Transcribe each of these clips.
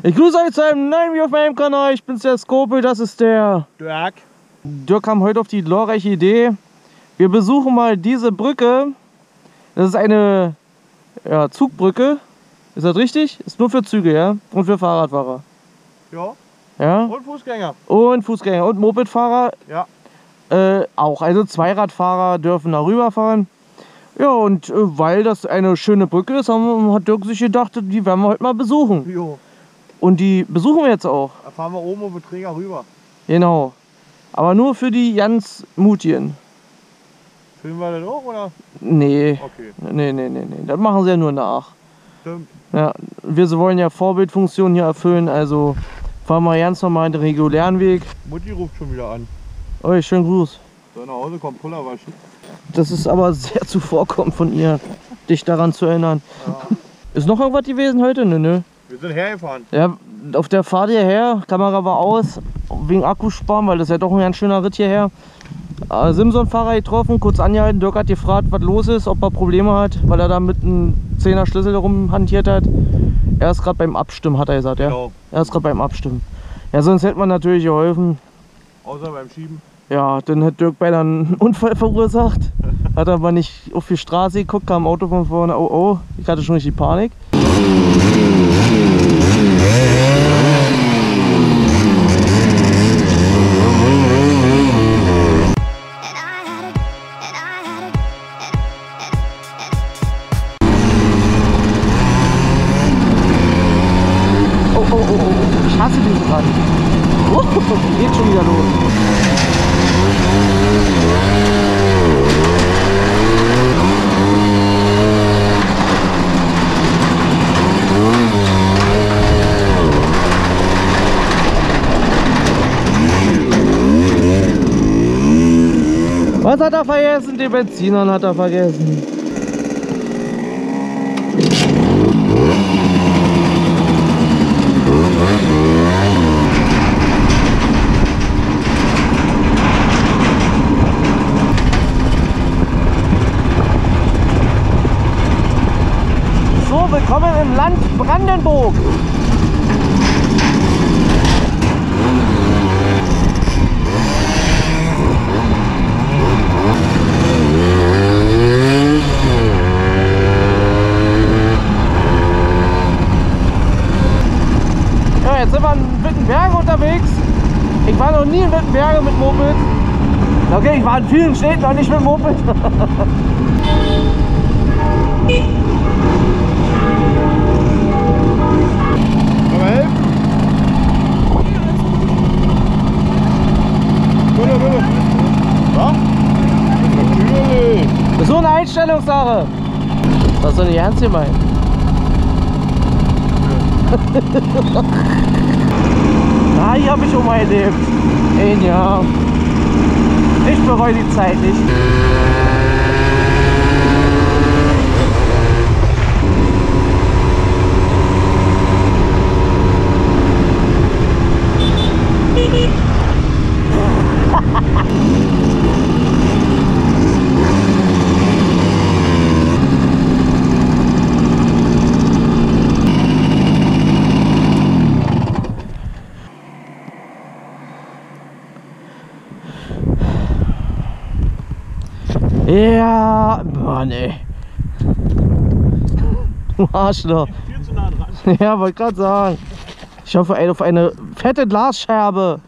Ich grüße euch zu einem neuen Video auf meinem Kanal. Ich bin's, der Skopel, das ist der Dirk. Dirk kam heute auf die glorreiche Idee. Wir besuchen mal diese Brücke. Das ist eine Zugbrücke. Ist das richtig? Ist nur für Züge, ja? Und für Fahrradfahrer. Ja. Ja? Und Fußgänger. Und Fußgänger und Mopedfahrer. Ja. Auch. Also Zweiradfahrer dürfen da rüberfahren. Ja, und weil das eine schöne Brücke ist, hat Dirk sich gedacht, die werden wir heute mal besuchen. Jo. Und die besuchen wir jetzt auch. Da fahren wir oben auf den Träger rüber. Genau. Aber nur für die ganz Mutigen. Filmen wir das auch, oder? Nee. Okay. Nee. Das machen sie ja nur nach. Stimmt. Ja, wir wollen ja Vorbildfunktion hier erfüllen, also fahren wir ganz normal den regulären Weg. Mutti ruft schon wieder an. Oh, schönen Gruß. Soll nach Hause kommen, Puller waschen. Das ist aber sehr zuvorkommend von ihr, dich daran zu erinnern. Ja. Ist noch irgendwas gewesen heute? Nö. Wir sind hergefahren. Ja, auf der Fahrt hierher, Kamera war aus, wegen Akkusparen, weil das ist ja doch ein ganz schöner Ritt hierher. Simson-Fahrer getroffen, kurz angehalten. Dirk hat gefragt, was los ist, ob er Probleme hat, weil er da mit einem 10er Schlüssel rumhantiert hat. Er ist gerade beim Abstimmen, hat er gesagt, ja? Genau. Er ist gerade beim Abstimmen. Ja, sonst hätte man natürlich geholfen. Außer beim Schieben. Ja, dann hat Dirk beinahe einen Unfall verursacht. Hat aber nicht auf die Straße geguckt, kam ein Auto von vorne. Oh, oh, ich hatte schon richtig Panik. Ich hasse diesen Rand. Geht schon wieder los. Was hat er vergessen? Den Benziner hat er vergessen. So, willkommen im Land Brandenburg. Ja, jetzt sind wir in Wittenberge unterwegs. Ich war noch nie in Wittenberge mit Moped. Okay, ich war in vielen Städten, noch nicht mit Moped. Können wir helfen? Bitte. Was? Natürlich. Das ist so eine Einstellungssache. Das ist doch nicht ernst gemeint. Na, hier habe ich schon mal erlebt. Ein Jahr. Ich bereue die Zeit nicht. Ja, Mann ey. Du Arschloch. Viel zu nah dran. Ja, wollte gerade sagen. Ich hoffe auf eine fette Glasscherbe.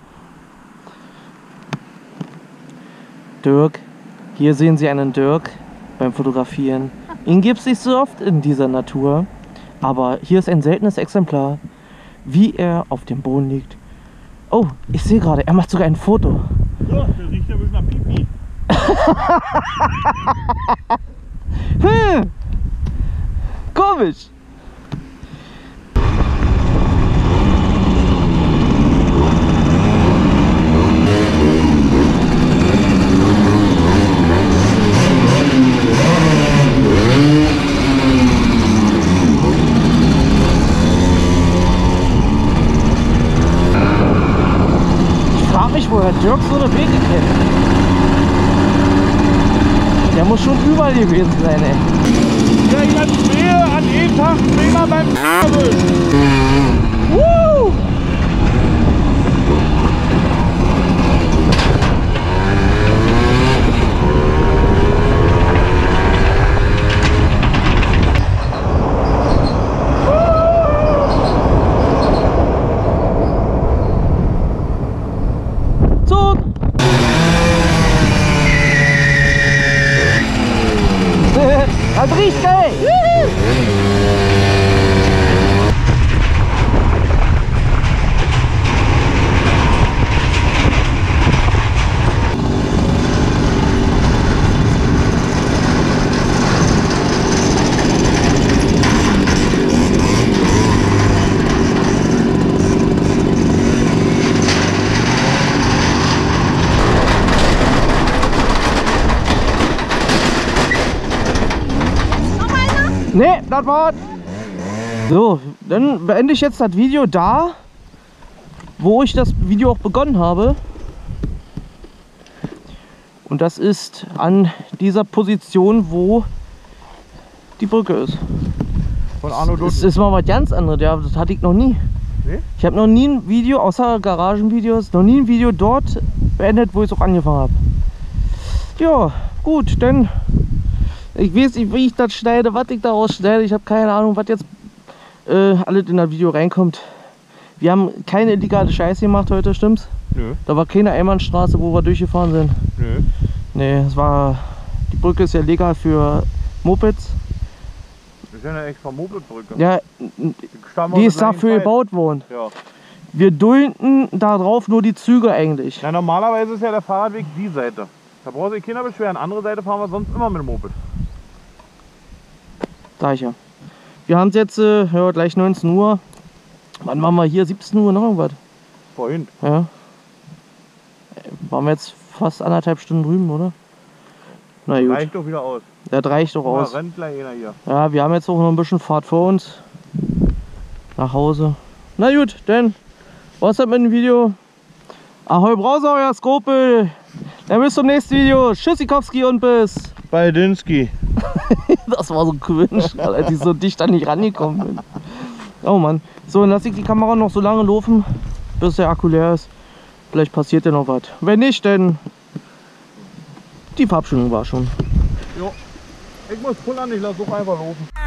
Dirk, hier sehen Sie einen Dirk beim Fotografieren. Ihn gibt es nicht so oft in dieser Natur, aber hier ist ein seltenes Exemplar, wie er auf dem Boden liegt. Oh, ich sehe gerade, er macht sogar ein Foto. So, der riecht ja ein bisschen nach Pipi. Komisch. Ich frage mich, woher Dirk so eine Wege kennt. Der muss schon überall gewesen sein, ey. Ja, ich sehe an jedem Tag einen Fehler beim erwischen. Nee, das war's. So, dann beende ich jetzt das Video da, wo ich das Video auch begonnen habe. Und das ist an dieser Position, wo die Brücke ist. Von Arno Das Dutt. ist mal was ganz anderes, ja, das hatte ich noch nie. Nee? Ich habe noch nie ein Video, außer Garagenvideos, noch nie ein Video dort beendet, wo ich es auch angefangen habe. Ja, gut, dann, ich weiß nicht, wie ich das schneide, was ich daraus schneide, ich habe keine Ahnung, was jetzt alles in das Video reinkommt. Wir haben keine illegale Scheiße gemacht heute, stimmt's? Nö. Da war keine Einbahnstraße, wo wir durchgefahren sind. Nö. Nee, es war, die Brücke ist ja legal für Mopeds. Das ist ja eine extra Mopedbrücke. Ja, die ist dafür gebaut worden. Ja. Wir dulden da drauf nur die Züge eigentlich. Na, normalerweise ist ja der Fahrradweg die Seite. Da braucht sich keiner beschweren. Andere Seite fahren wir sonst immer mit dem Moped. Sag ich ja. Wir haben es jetzt ja, gleich 19 Uhr. Wann waren wir hier? 17 Uhr noch irgendwas? Vorhin. Ja. Waren wir jetzt fast 1,5 Stunden drüben, oder? Na gut. Reicht doch wieder aus. Das reicht doch aus. Rennt gleich einer hier. Ja, wir haben jetzt auch noch ein bisschen Fahrt vor uns. Nach Hause. Na gut, dann was hat mit dem Video? Ahoi Browser, euer Skopel. Dann bis zum nächsten Video. Tschüssikowski und bis. Bei Dinsky. Das war so cringe, als ich so dicht an nicht rangekommen bin. Oh Mann. So, dann lasse ich die Kamera noch so lange laufen, bis der Akku leer ist. Vielleicht passiert ja noch was. Wenn nicht, dann die Verabschiedung war schon. Jo. Ich muss pullern, ich lasse auch einfach laufen.